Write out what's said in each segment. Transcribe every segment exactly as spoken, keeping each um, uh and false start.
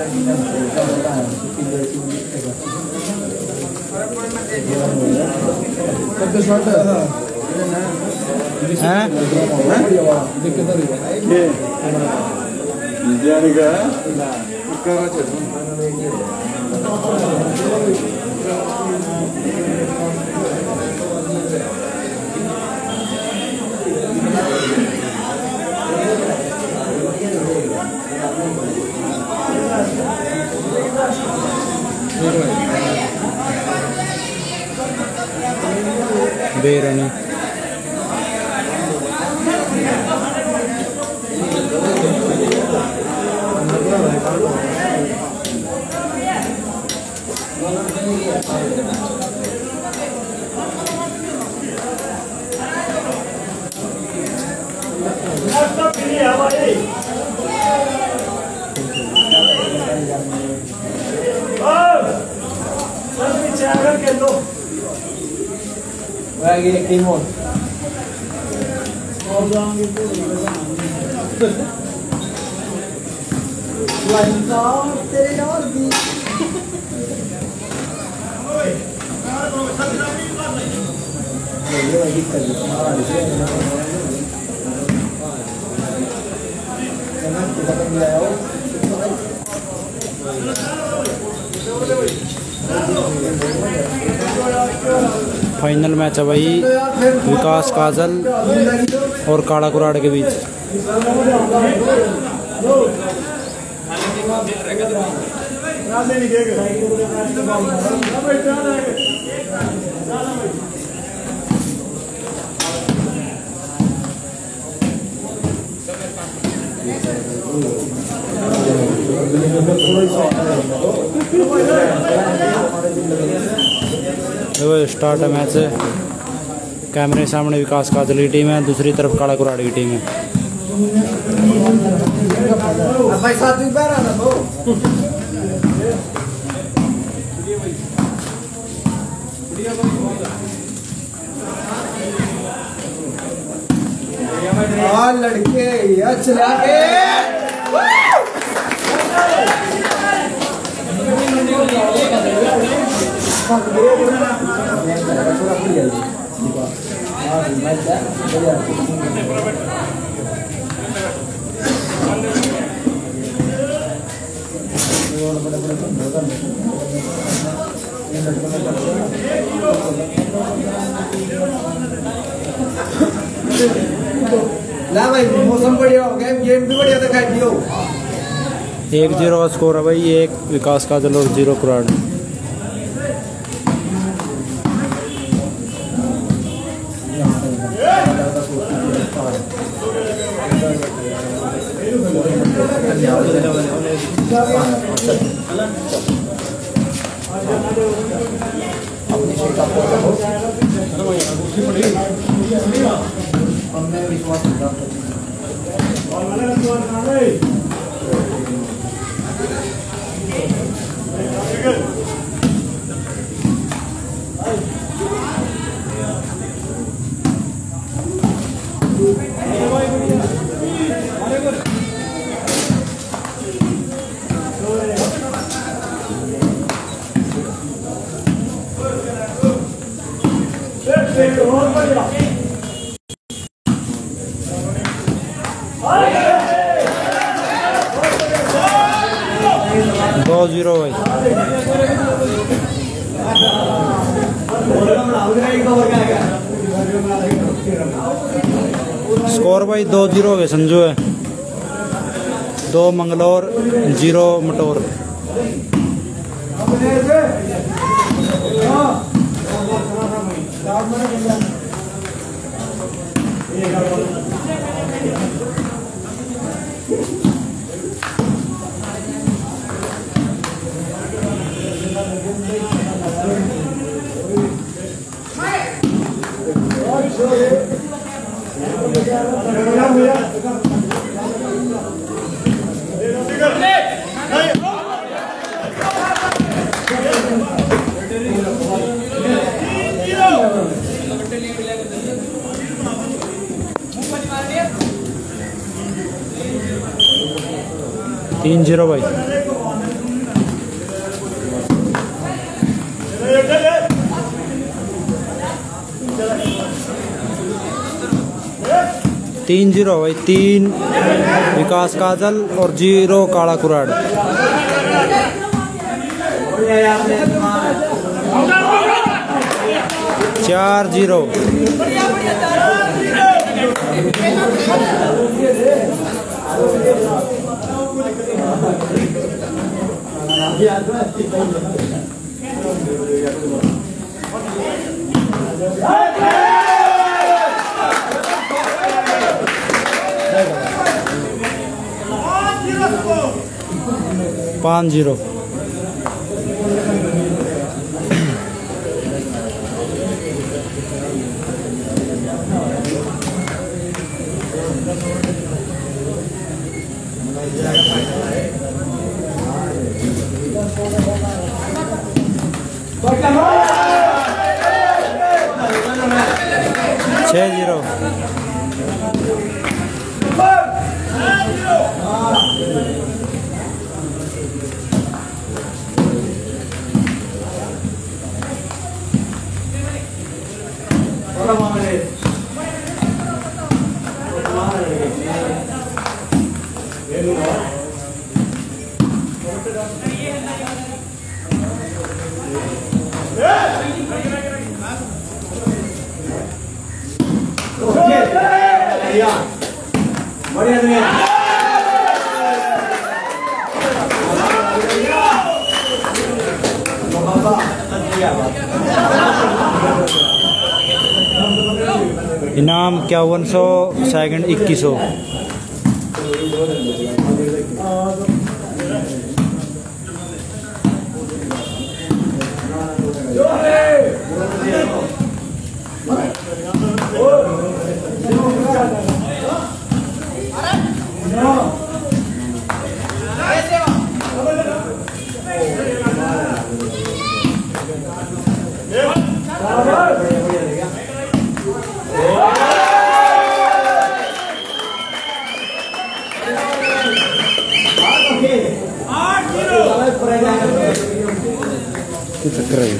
बेरनी final match है भाई विकास काजल और काला कुराड़ के बीच। देखो स्टार्ट है मैच। कैमरे सामने विकास काजल की टीम है, दूसरी तरफ काला कुराड़ की टीम है। लड़के चला के ला भाई मौसम बढ़िया हो गया, गेम भी बढ़िया दिखाई दियो। एक जीरो का स्कोर है भाई, एक विकास काजल और जीरो कुराड़। दो जीरो भाई। स्कोर भाई दो जीरो हो गए। संजू है दो मंगलौर, जीरो मटोर। तीन जीरो भाई। तीन जीरो भाई, तीन विकास काजल और जीरो काला कुराड़। चार जीरो। पाँच जीरो। छः जीरो। इनाम इक्यावन सौ, सेकंड इक्कीस सौ। चक्कर है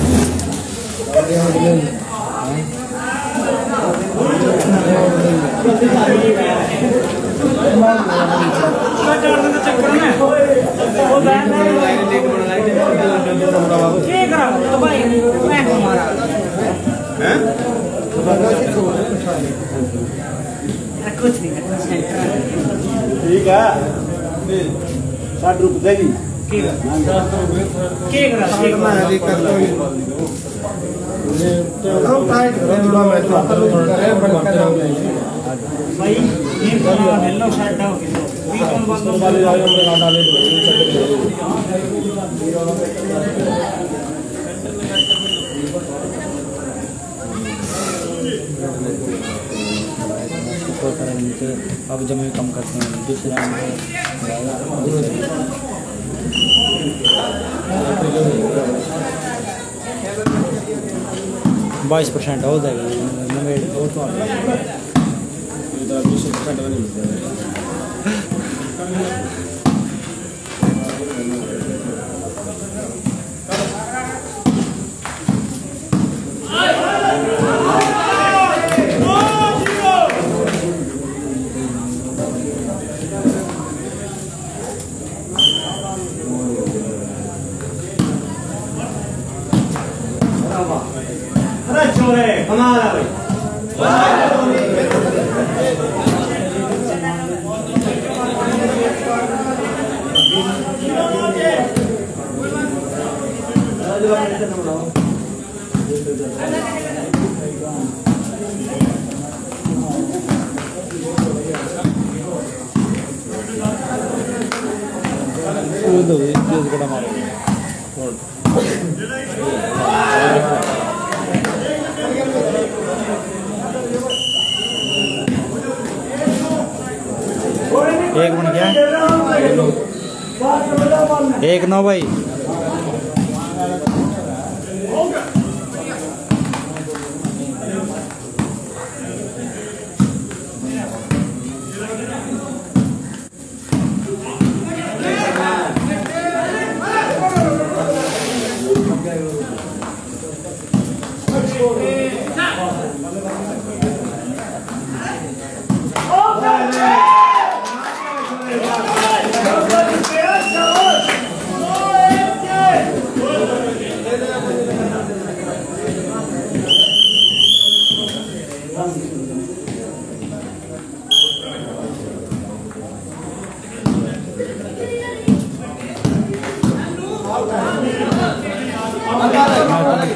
कुछ नहीं ठीक है साठ रुपये देगी अब जब मैं कम करते हैं दूसरे बाईस परसेंट हो जाएगा। अरे छोरे कमाल है एक बन गया, एक नौ भाई।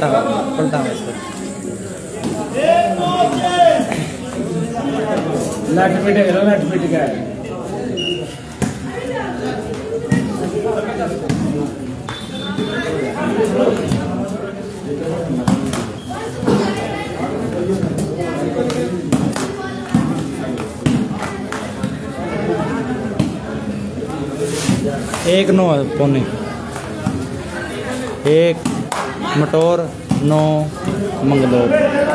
पलटा पलटा में इसको लट पिट करो लट पिट का एक नौ पौने एक मटोर नौ मंगलोर।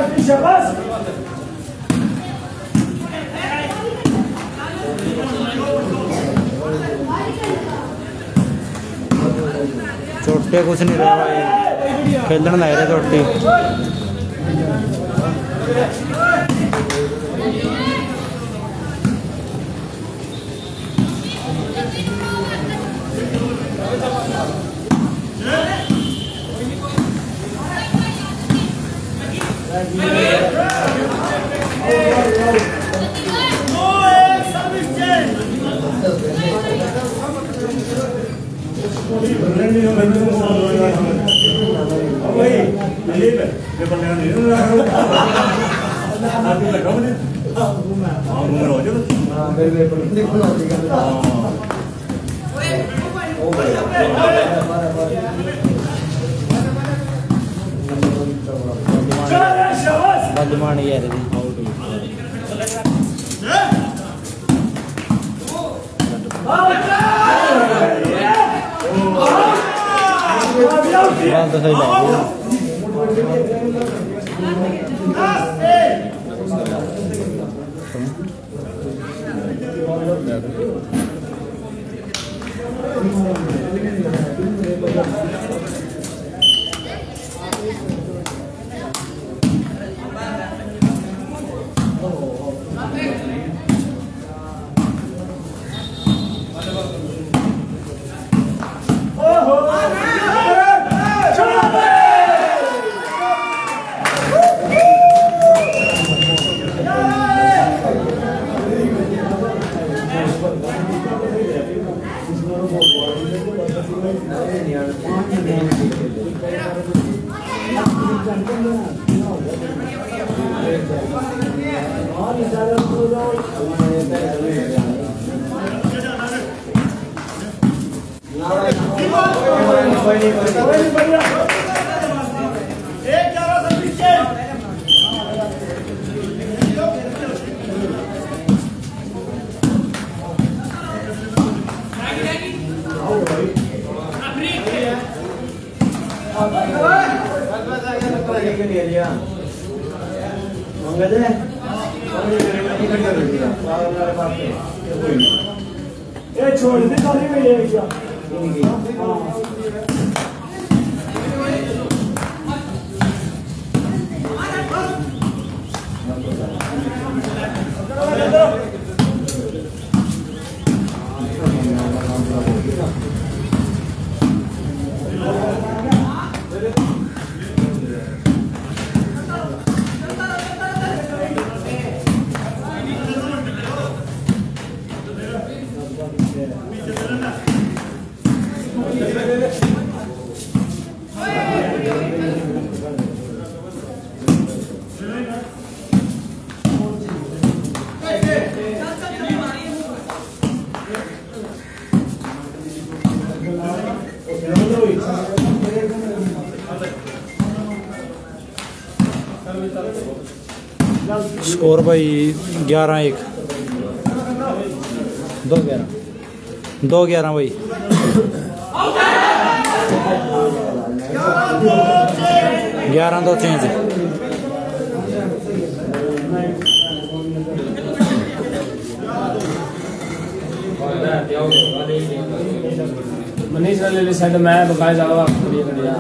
छोटे कुछ नहीं रहा भाई खेलने लग रहे छोटी बदमान यार बात तो सही बात छोड़ दे सारी में ये क्या स्कोर भाई ग्यारह एक दो ग्यारह दो ग्यारह भाई ग्यारह दो चेंज मनीष ले ले साइड मैं बकाया जाओ आप बढ़िया बढ़िया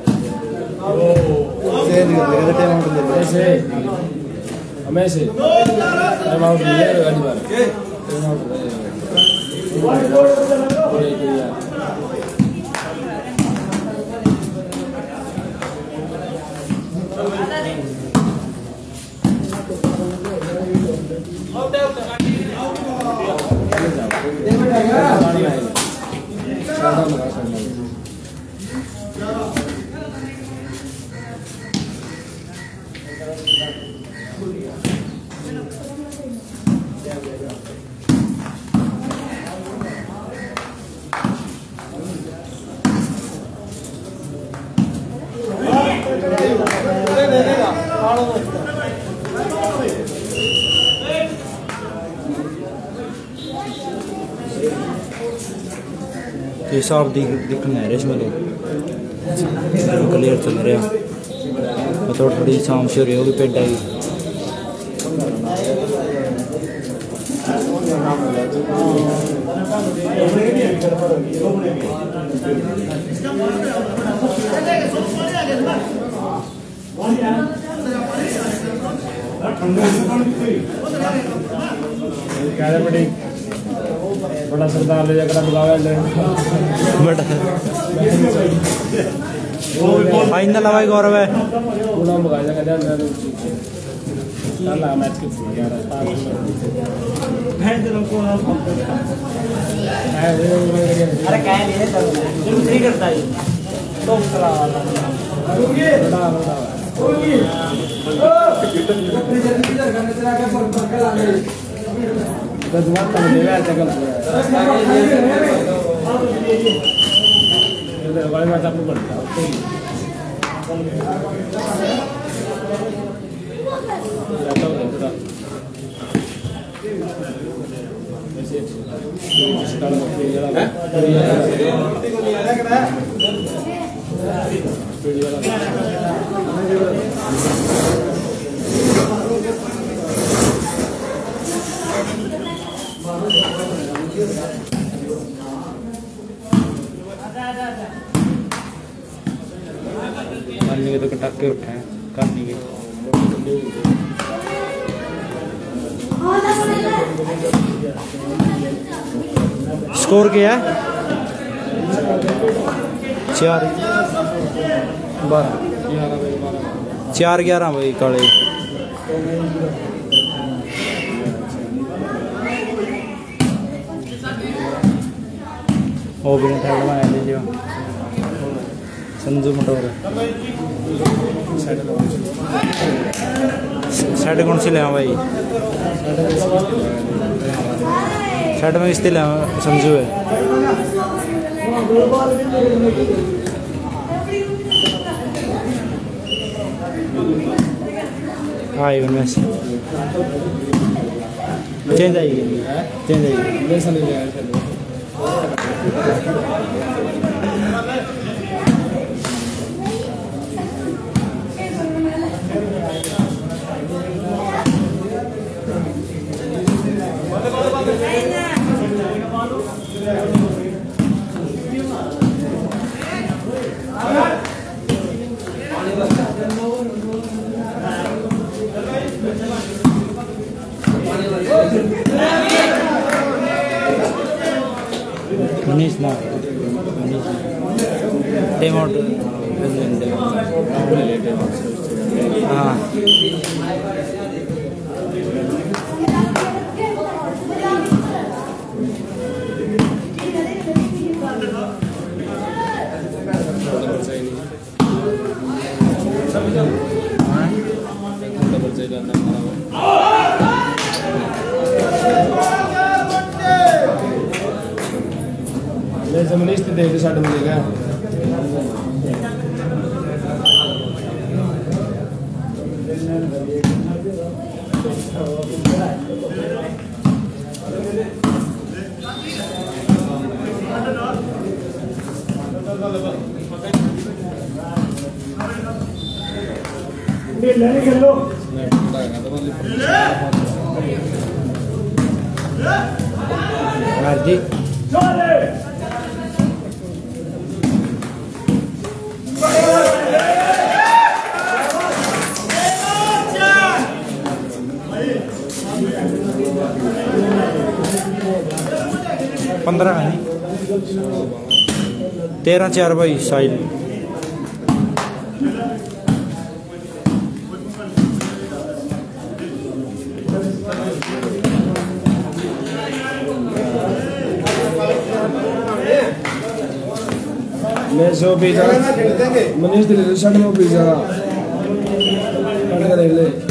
चेंज कर देगा टाइम आउट ले ले ऐसे हमें से टाइम आउट ले ले गाड़ी बार टाइम आउट ले हिसाब दिखना है इसमें तो क्लियर चल रहा थोड़ी थोड़ी शाम से हो रही होगी पेट आई बड़ा सरदार ले जाकर बुलावा बड़ा फाइनल हवाई गौरव है पूरा मंगाया कर अंदर चल मैच के अरे क्या ले तुम नहीं करता है तो चला बड़ा बड़ा दसवां तक देगा चकल इधर वाले मैच आपको पड़ता है जाता हूं इधर ऐसे स्टार में जरा करनी के तो कटाके उठे हैं करनी के स्कोर क्या है चार बारह चार ग्यारह भाई काले ओ भी थर्ड में आए लीजिए संजू मटोर साढ़े कौन सी ले भाई साढ़े में किसती ले संजू है हाँ इवन में चेंज आएगी चेंज आएगी मनीष ना मनीष टाइम आउट हाँ मनीष तो देख साढ़े मिलेगा जी पंद्रह तेरह चार भाई साइल मैं सौ पिज़्ज़ा मनीष दिले शर्ट में पिज़्ज़ा पढ़ ले ले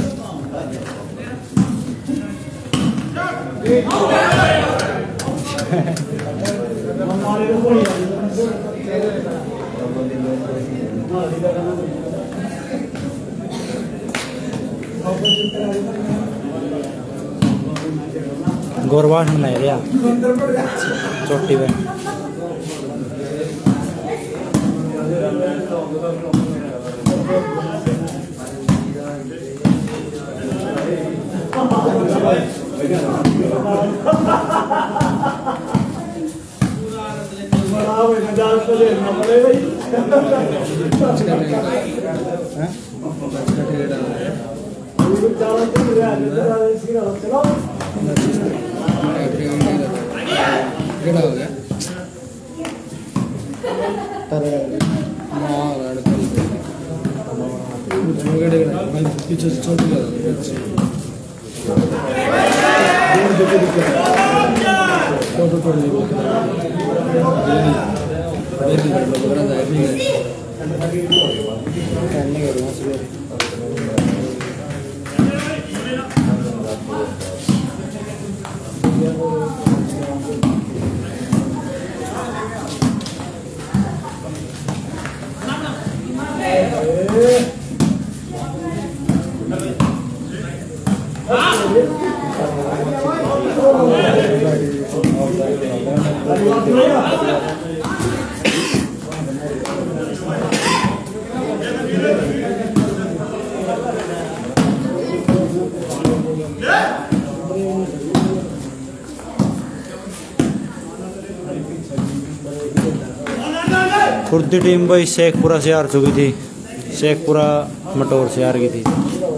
गोरवाश बनाए रिया चोटी पे हो गया पीछे से छोड़ दिया फोटो तोड़ खुर्दी टीम भाई शेखपुरा से हार चुकी थी। शेखपुरा मटोर से हार गई थी।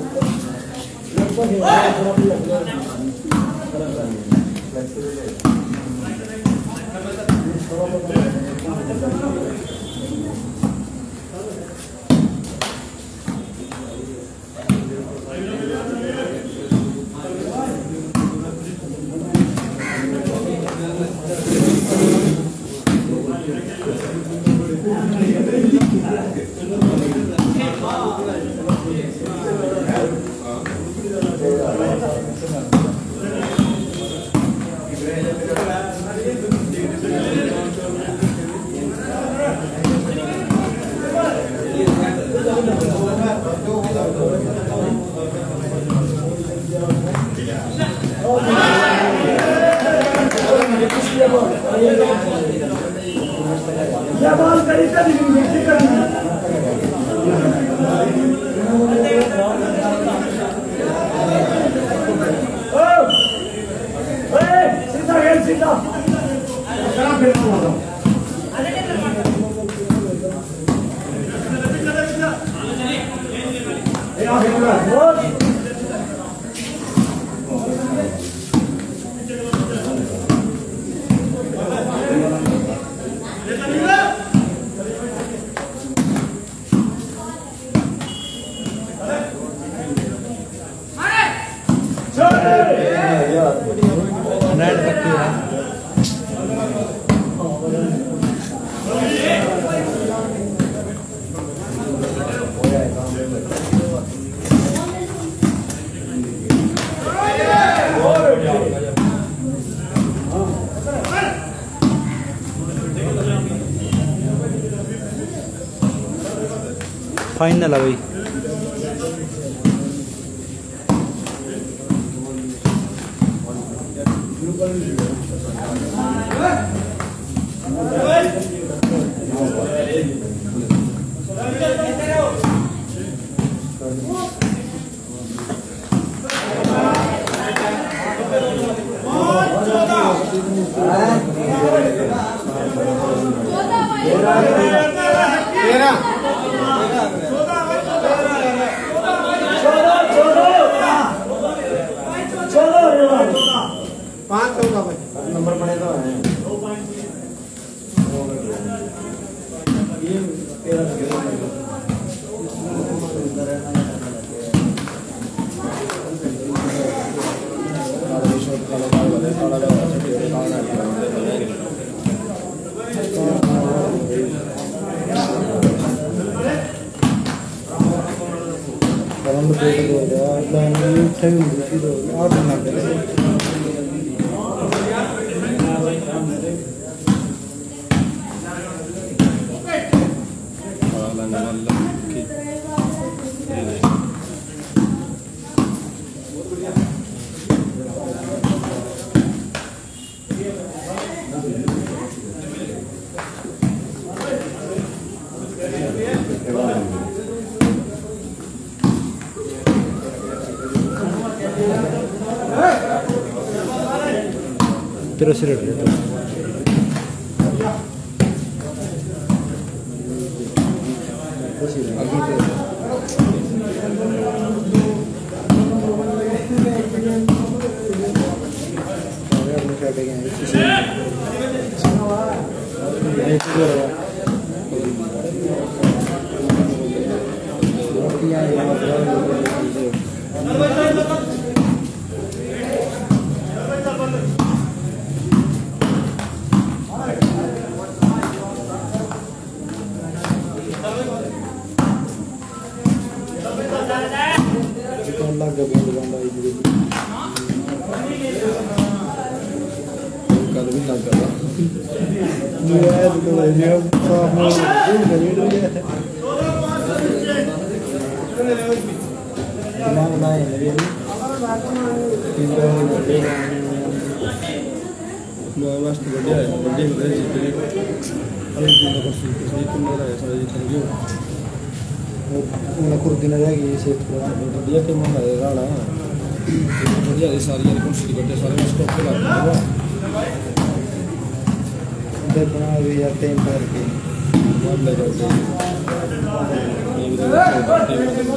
फाइनल है भाई। पाँच सौ का नंबर पड़ेगा तेरह से रेट लेते मस्त बढ़िया है बढ़िया है जितने अलग दिन का कुछ नहीं तुम मेरा ऐसा जितने भी उन्हें कुछ दिन रहेगी इसे बढ़िया के मन है राणा बढ़िया ये सारी यार कौन सी करते सारे में स्टॉक पे लगता है इधर बना भी जाते हैं पर के मन लगा होता है ये भी लगा होता है ये भी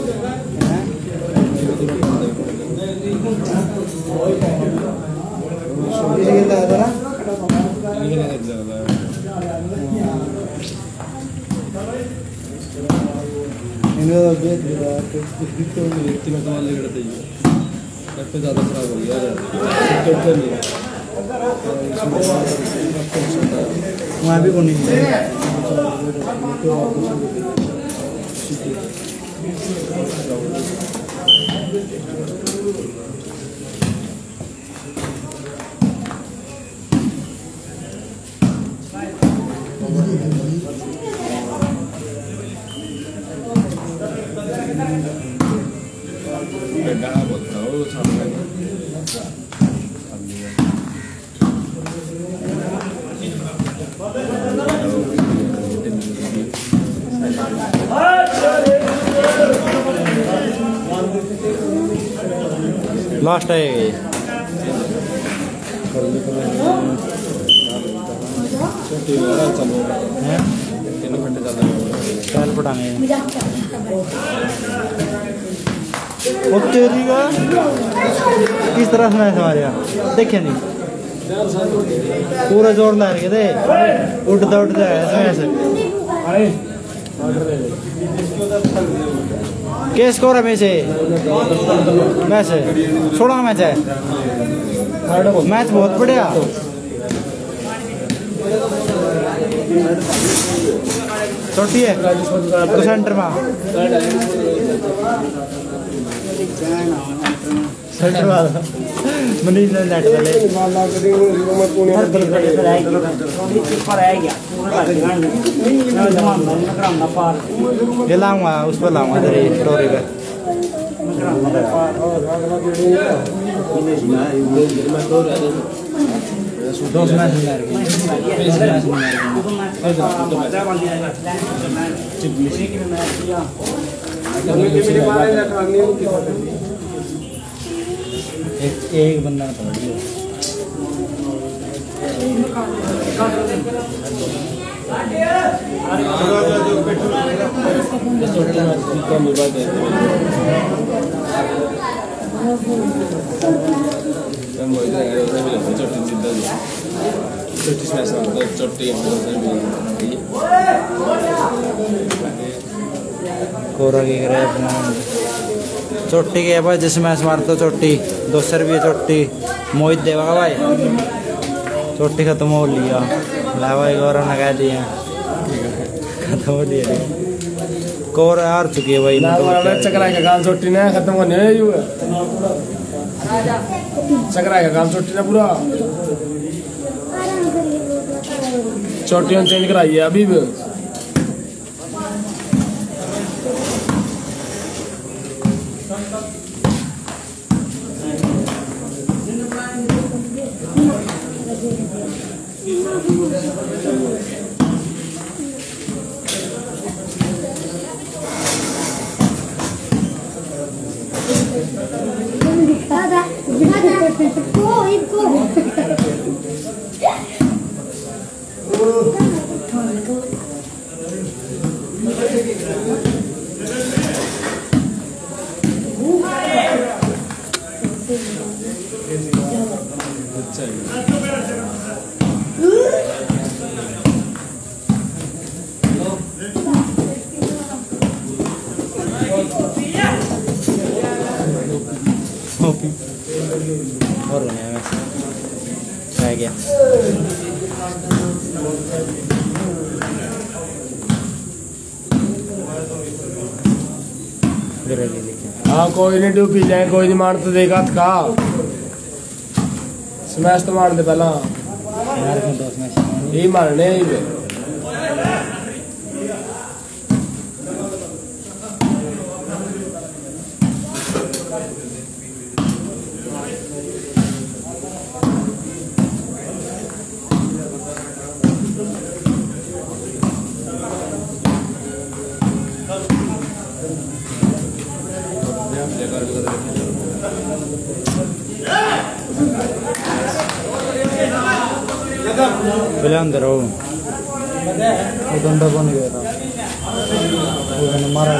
ये लगा था ये लगा ज़्यादा इन्होंने बेच दिया तो तो व्यक्ति में तो वाले करते ही है पे ज़्यादा खराब हो गया यार करते नहीं वहाँ भी कौन नहीं बेटा बोलता हूँ सामने लास्ट है ये छोटी वाला चलो हैं तीनों घंटे ज़्यादा स्टाइल पटाने वो तेरी का किस तरह से मैच हमारे यहाँ देखे नहीं पूरा जोर लगा के दे उठता उठता है मैच क्या स्कोर है मैच मैच सोलह मैच है मैच बहुत बढ़िया छोटी है तो सेंटर में सेंटर वाला मनीष ने नेट वाले ये लाऊंगा उस पर लाऊंगा तेरी स्टोरी पे दो मैच एक एक बंदा पकड़ लिया कोरा की करे अपना चोटी के भाई जिस मैच मारते चोटी दो सौ रुपये चोटी मोहित देवा का भाई चोटी खत्म हो लिया ला भाई गौरव ने कह दिया खत्म हो लिया कोर हार चुकी है भाई चकरा का काम चोटी ने खत्म होने चकरा का काम चोटी ने पूरा चोटियां चेंज कराई है अभी भी Go, go. अच्छा है। और बनाया वैसे रह गया। हाँ कोई नहीं ड्यू पी जाए, कोई नहीं मार तो देगा थका स्मैश तो मार दे पहला यही मारने यही पे पहले अंदर आओ। वो डंडा बन गया था, वो मैंने मारा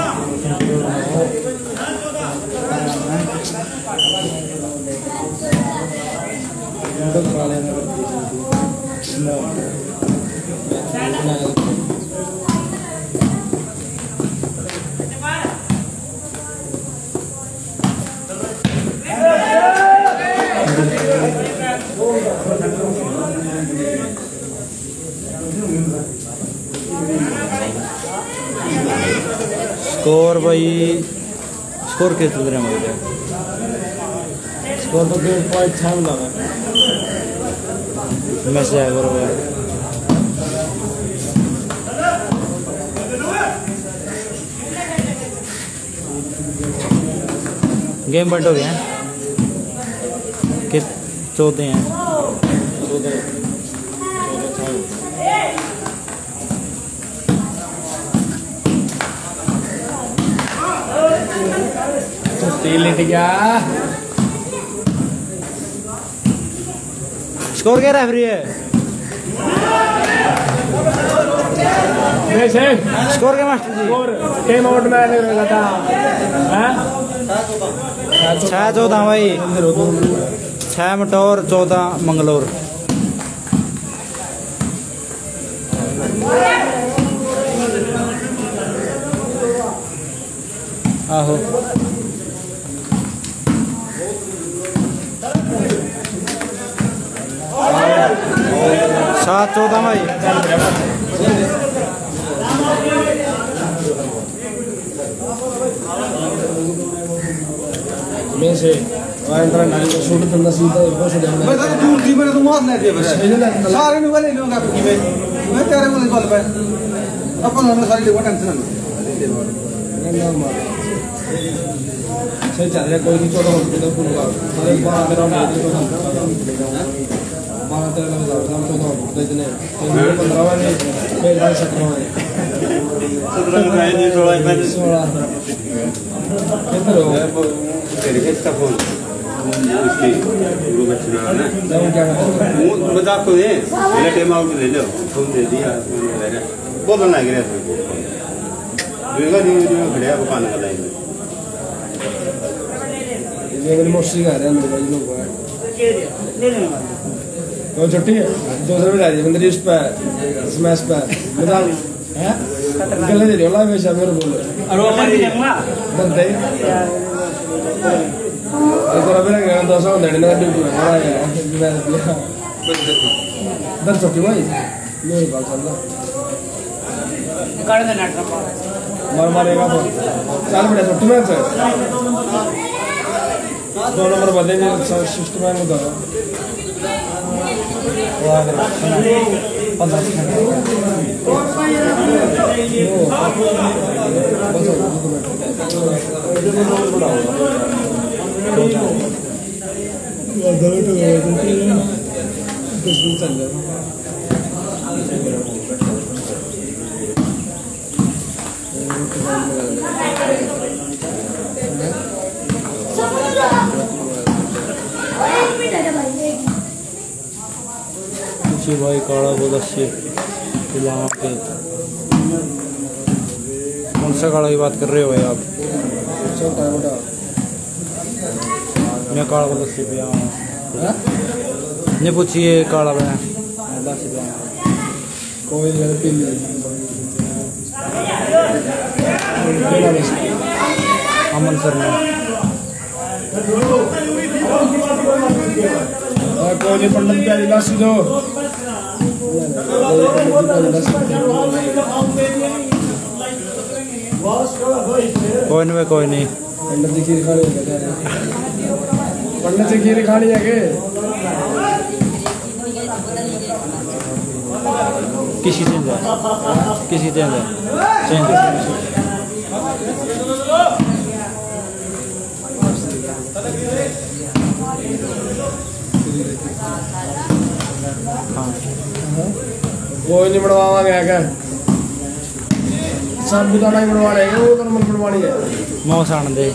स्कोर भाई स्कोर के चल रहे हैं मुझे स्कोर तो डेढ़ पॉइंट छः लगा मैं से आगे हो गेम पॉइंट हो गया है कि चौदह हैं लेट गया स्कोर क्या रेफरी है स्कोर क्या मास्टर जी और टाइम आउट में आने लगा था हैं छः चौदह भाई छः मटौर चौदह मंगलोर आहो सात चौदह भाई में से वाइंडर नाली को शूट करना सीधा ऊपर से देखना मैं तो दूर जी मैंने तो मार नहीं दिया बस सारे ने वाले लोग आपकी में मैं तेरे को नहीं बोल पाया अपन हमने सारी लोगों टेंशन नहीं सही चल रहा कोई नहीं चौदह होते तो पूरा सारे बारह तेरह में बारह तेरह में हम चौदह होते इतने पंद्रह वाले फिर बाईस सत्रह वाले सत्रह में आए नहीं सोलह में सोलह किधर हो तेरे के स्टाफ हो उसके गुरु बच्चे ना ना जाऊँ क्या करते वो मजाक को दे पहले टाइम आउट ले लो तुम दे दिया बोलो ना गिरे दुर्गा जी जो खड़े हैं दुकान का लाइन ये मेरी मौसी का है मेरे भाई लोग है तो छुट्टी है दो सौ रुपये बंदे उस पर स्मैश पर बता हैं गले दे रही हूँ लाइव शाम मेरे बोलो और वो मर जाऊंगा बंदे एक और अभी ना दो सौ देने का ड्यूटी में हमारा है मैं दिया दर छुट्टी भाई मेरे पास चल रहा कर दे नाटक मार मारेगा तो चाल बड़े छुट्टी में से दो नंबर बदले सिस्टम में उधर भाई काला बहुत अच्छी पिलाओ के। कौन सा काला की बात कर रहे हो भाई आप? छोटा मोटा मैं काला बहुत अच्छी पिया नहीं पूछिए काला बना कोई गलती नहीं। अमन सर ने कोई नहीं पंडित क्या दिलासी दो कोई नहीं कोई नहीं पंडित जी खीर खानी है पंडित जी खीर खानी है के किसी चेंज है किसी चेंज है चेंज हाँ कोई नहीं बनवावा गया क्या सब बुदाना ही बनवा रहे वो तो मन बनवानी है मौस आन दे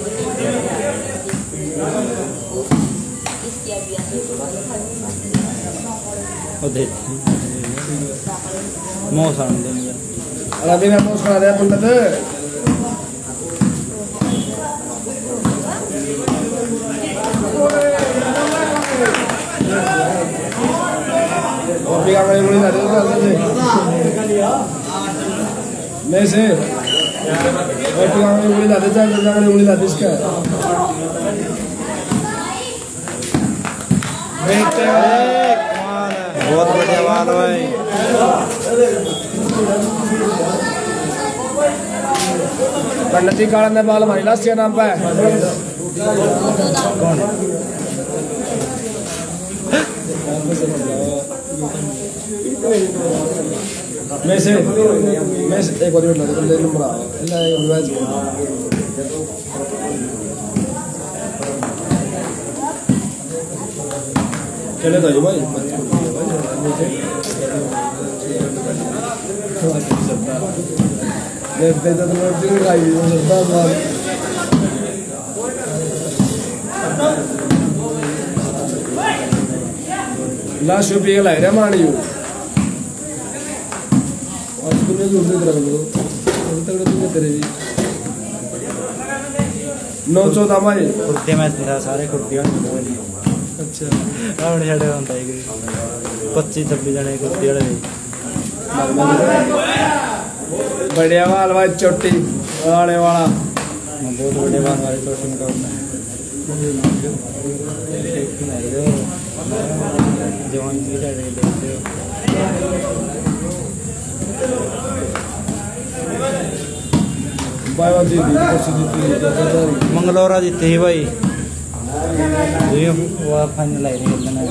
मौस आन दे अभी मैं पोस्ट करा दिया पंडित और भी कागज मुड़ी ना दे नहीं से और भी कागज मुड़ी ना दे चाहे कागज मुड़ी ना दे इसका बहुत बढ़िया बाल भाई पंडित जी काला ने बाल हमारी लाश के नाम पे कौन मैं से मैं से एक और मिनट लगे ले नंबर आ ले रिवाइज चले तो भाई देखते तो मैं भी खाई सकता हूं लाश पे ला रे मानियो आज तुमने जो उठे तरह बोलो तगड़े तुमने तेरे भी नौ चौदह माई कुर्ते में तेरा सारे कुर्तियां अच्छा रावण छड़े होता है पच्चीस छब्बीस जने कुर्ती वाले बढ़िया वाल भाई चोटी आने वाला बहुत बड़े बाल वाले चोटी में होता है जवान की देखते हो बाय बाय जी मंगलौरा जीते ही भाई वो फाइनल आई रही है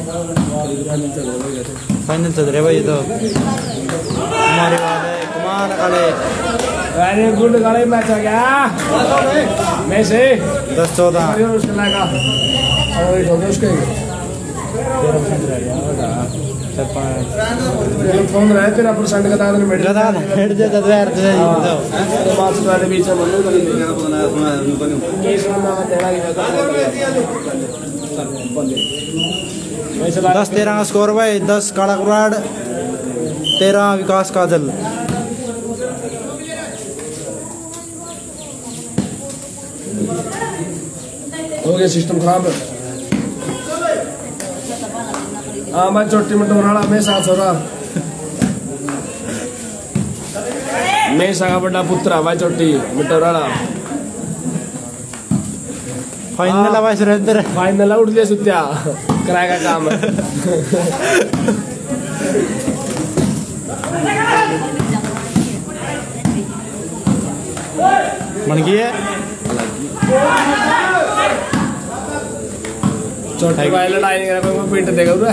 फाइनल चल रहे भाई तो हमारे बाद है कुमार काले वेरी गुड गाड़ी मैच आ गया मैं से दस चौदह उसके लगा और एक हो गया उसके तेरह परसेंट रह गया फोन रहे तेरह परसेंट का दादा ने मिल गदा हेड दे दे यार दे दो पांच वाले बीच में बोलो तो सुना सुना केस ना तेरा की दस तेरह का स्कोर भाई दस काला कुराड़ तेरह विकास काजल हो गया सिस्टम खराब है हाँ मैं चोटी में डोराड़ा मैं साथ हो रहा मैं सगा बड़ा पुत्रा भाई चोटी में डोराड़ा फाइनल भाई सुरेंद्र फाइनल उठ गया सुत्या कराएगा काम बन गई है चौथी भाई लड़ाई नहीं करा कोई पिंट देगा पूरा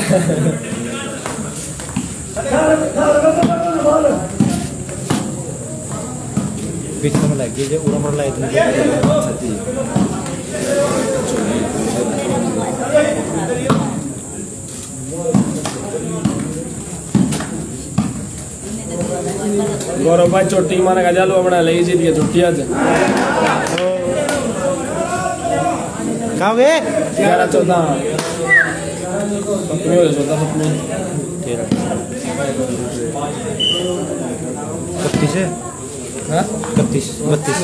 बीच में लग गई जो उड़ा मर ला इतनी गौरव भाई चोटी मारा का जालू बना ले जीत गया छुट्टी आज कहाँ गए ग्यारह चौदह पत्नी हो गया चौदह पत्नी तेरह इकतीस है हाँ इकतीस बत्तीस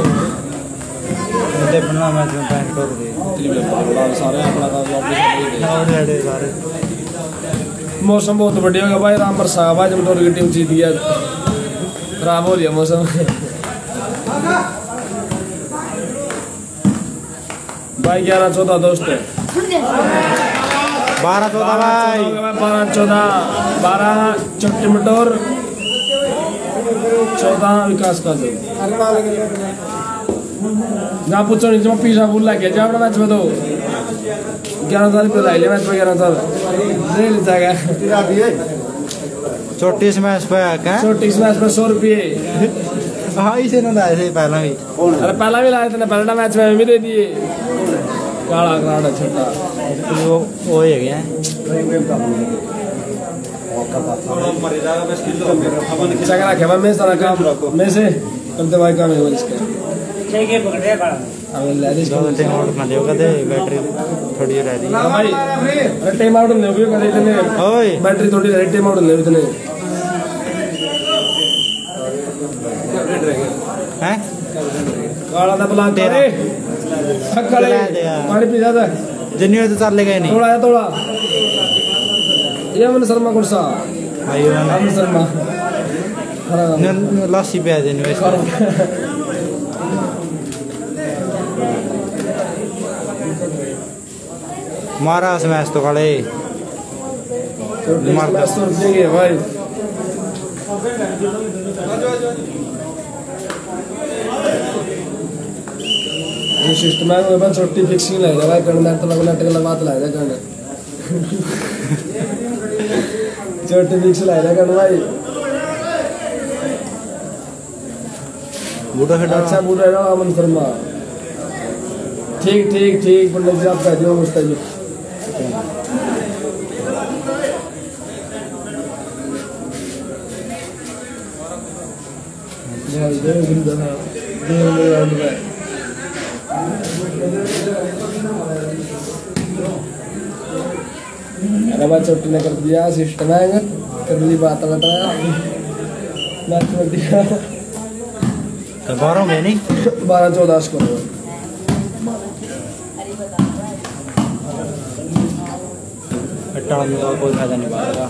मुझे बनना मैच में पैंट कर दे सारे अपना और रेडे सारे मौसम बहुत बढ़िया होगा भाई राम बरसा भाई जमटोर की टीम जीत गया खराब हो रही है मौसम भाई ग्यारह चौदह दोस्त बारह चौदह भाई बारह चौदह बारह छोटी मटोर चौदह विकास का जहाँ पूछो नहीं जब पीछा भूल लग गया जब मैच में तो ग्यारह हजार रुपये लाई मैच में ग्यारह हजार ले जाएगा छोटी से मैच पे क्या छोटी मैच में सौ रुपये हाँ इसे ना लाए थे पहला भी अरे पहला भी लाए थे ना पहला मैच में भी दे दिए काला काला छोटा वो वो ही है क्या चक्कर रखे मैं मैं सारा काम मैं से करते भाई काम है इसका ठीक है पकड़ रहा काला अब ले दे इसको टाइम आउट ना लियो कदे बैटरी थोड़ी रह रही हाँ भाई अरे टाइम आउट नहीं होगी कदे इतने ओए बैटरी थोड़ी रह टाइम आउट नहीं इतने हैं काला ना बुला तेरे काले पानी पी जाता जिन्होंने तो चल लेगा नहीं थोड़ा है थोड़ा ये मन शर्मा कौन सा भाई अमन शर्मा लस्सी पे देने वैसे मारा मैच तो खड़े मारता सौ रुपये भाई ये सिस्टम है वो बस छोटी फिक्सिंग लगेगा भाई करना तो लगना नाटक लगा तो लगेगा करना छोटी फिक्स लगेगा करना भाई बूढ़ा खेड़ा अच्छा बूढ़ा है ना अमन शर्मा ठीक ठीक ठीक पंडित जी आप कह दियो मुस्ताजी अरे बात छोटी ने कर दिया सिस्टम है कर ली बात बताया मैच कर दिया बारह में नहीं बारह चौदह स्कोर अट्ठावन का कोई फायदा नहीं पाएगा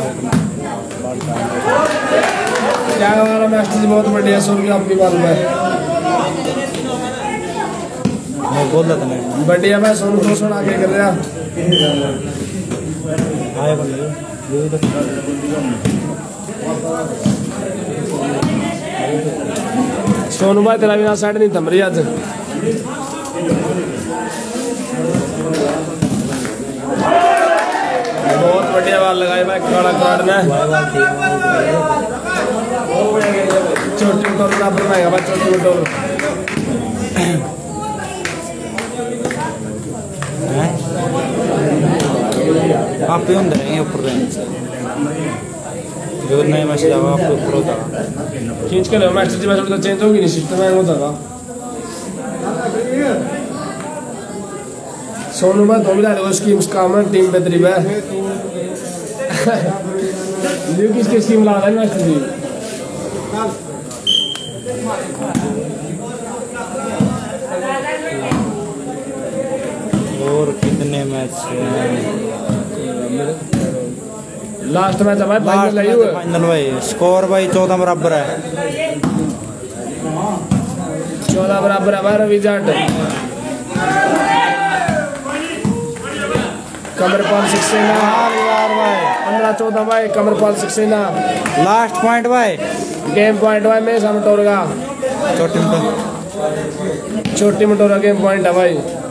क्या हमारा मैच जी बहुत बढ़िया सौ रुपये आपकी मालूम है मैं बोल रहा था मैं बढ़िया मैं सोनू दो सौ आगे कर रहा आया बंदे ये तो सोनू भाई तेरा बिना साइड नहीं थम रही आज बहुत बढ़िया बाल लगाई भाई काला कार्ड में छोटी मोटर बराबर में भाई छोटी मोटर आप पे अंदर रहेंगे ऊपर रहेंगे जो नए मैच जाओ आपको ऊपर होता खींच के लो मैच जी मैच तो चेंज होगी नहीं सिस्टम है होता था सोनू भाई दो मिला दो स्कीम काम है टीम पे तरीब है न्यू किसकी स्कीम ला रहा है मैच जी और कितने मैच लास्ट मैच है भाई फाइनल है हुआ फाइनल भाई स्कोर भाई चौदह बराबर है चौदह बराबर है भाई रवि जाट कमरपाल सक्सेना पंद्रह चौदह भाई कमरपाल सक्सेना लास्ट पॉइंट भाई गेम पॉइंट भाई मैं समटोरगा छोटी मोटर छोटी मोटोरा गेम पॉइंट है भाई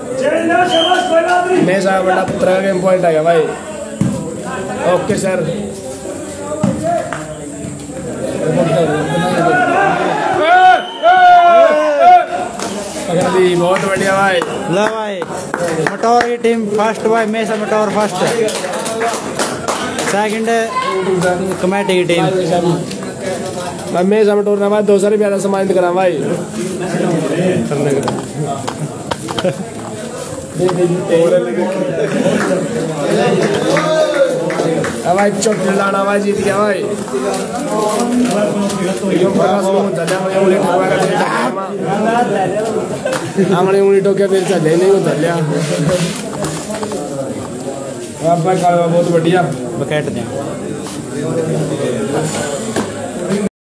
मैं साहब बड़ा पुत्र का गेम पॉइंट आएगा भाई ओके सर बहुत बढ़िया भाई ला भाई मटौर की टीम फर्स्ट भाई मैं से मटौर फर्स्ट सेकंड कमेटी की टीम मैं समटोर ना भाई दो सौ रुपया सम्मानित करा भाई करने अब भाई चोट लाना भाई जीत गया भाई यो बड़ा सुनो चला मैं उन्हें ठगवा कर दिया हमने उन्हें टोके फिर चले नहीं उतर लिया अब भाई बहुत बढ़िया बकेट दें